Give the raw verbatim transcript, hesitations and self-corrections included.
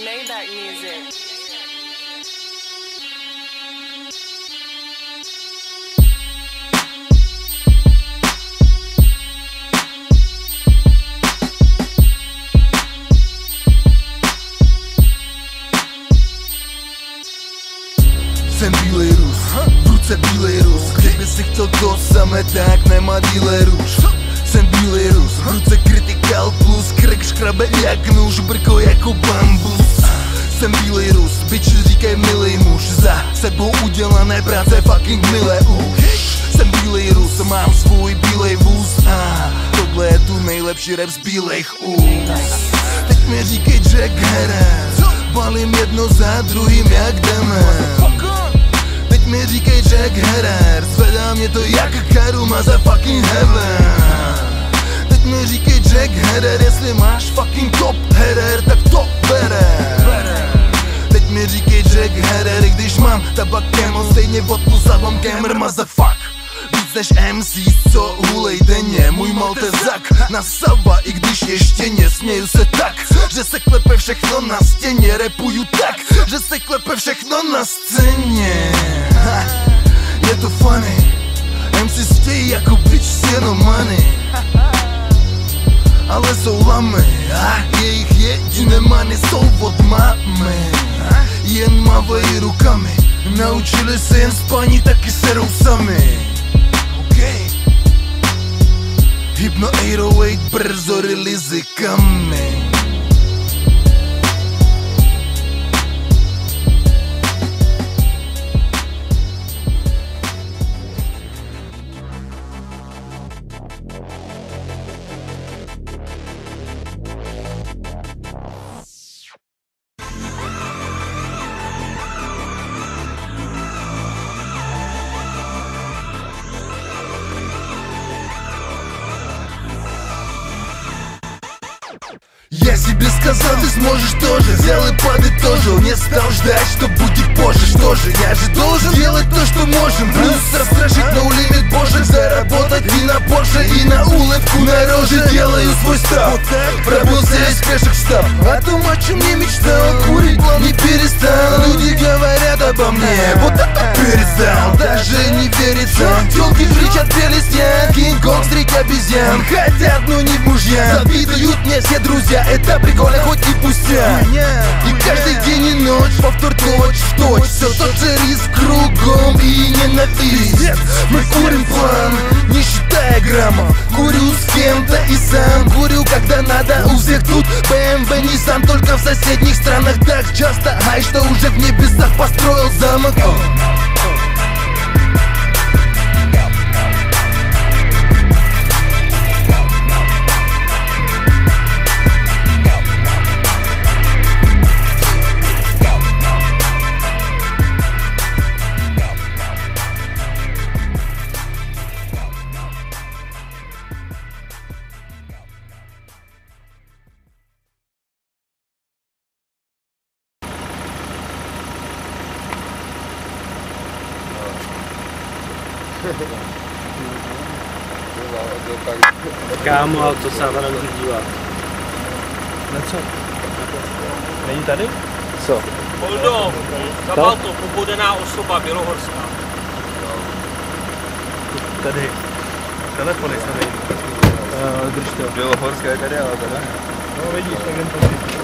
Maybach music. Jsem bílej Rus, v ruce bílej Rus. Kdyby si chtěl to samé, tak nemá dealerů. Jsem bílej Rus, v ruce Critical Plus. Krk škrabe jak nůž, brko jako bambus. Jsem bílej Rus, bitch říkej milej muž. Za sebou udělané práce fucking milé už. Jsem bílej Rus, mám svůj bílej vůz. A tohle je tu nejlepší rap z bílejch úst. Teď mi říkej Jack Herer, balím jedno za druhým jak jdeme. Teď mi říkej Jack Herer, zvedá mě to jak Karuma za fucking heaven. Teď mi říkej Jack Herer, jestli máš fucking top header, tak to bere. Teď mi říkej Jack Herer, když mám tabak camel, stejně vodku zavám gamer, motherfuck. Víc než M C, co hulej denně, můj maltezak nasava, i když ještě nesměju se tak, že se klepe všechno na stěně, repuju tak, že se klepe všechno na scéně. Ha, je to funny, M C stějí jako bitch s jenom money, ale jsou lamy a jejich jediné money jsou od mámy. Jen mavají rukami, naučili se jen spaní, taky serou sami. Hypno osm set osm brzo release coming. Если бы сказал, ты сможешь тоже, взял и подытожил. Не стал ждать, что будет позже. Что же, я же должен делать то, что можем. Плюс расстрашить на улимит божек, заработать и на Порше, и на улыбку на роже. Делаю свой став, пробился из пешек став. О том, о чем не мечтал, курить не перестал. Люди говорят обо мне, вот это перестал. Даже не верится, тёлки кричат прелестя. Кинг-Конг, стрик обезьян, хотят, но не в мужья. Завидуют мне все друзья, это прикольно, хоть и пустяк. И каждый день и ночь повтор точь в точь. Все тот же риск кругом и ненависть. Мы курим план, не считая граммов. Курю с кем-то и сам курю, когда надо. У всех тут бэ эм вэ, Nissan, только в соседних странах так часто. Ай, что уже в небесах построил замок. Kámo, ale to se na to nemůžu dívat. Na co? Není tady? Co? Poldo, zabal to, pobodená osoba, bělohorská. Tady. Telefony se nejde. Uh, drž to. Bělohorská je tady, ale tady. No vidíš, tak jen to.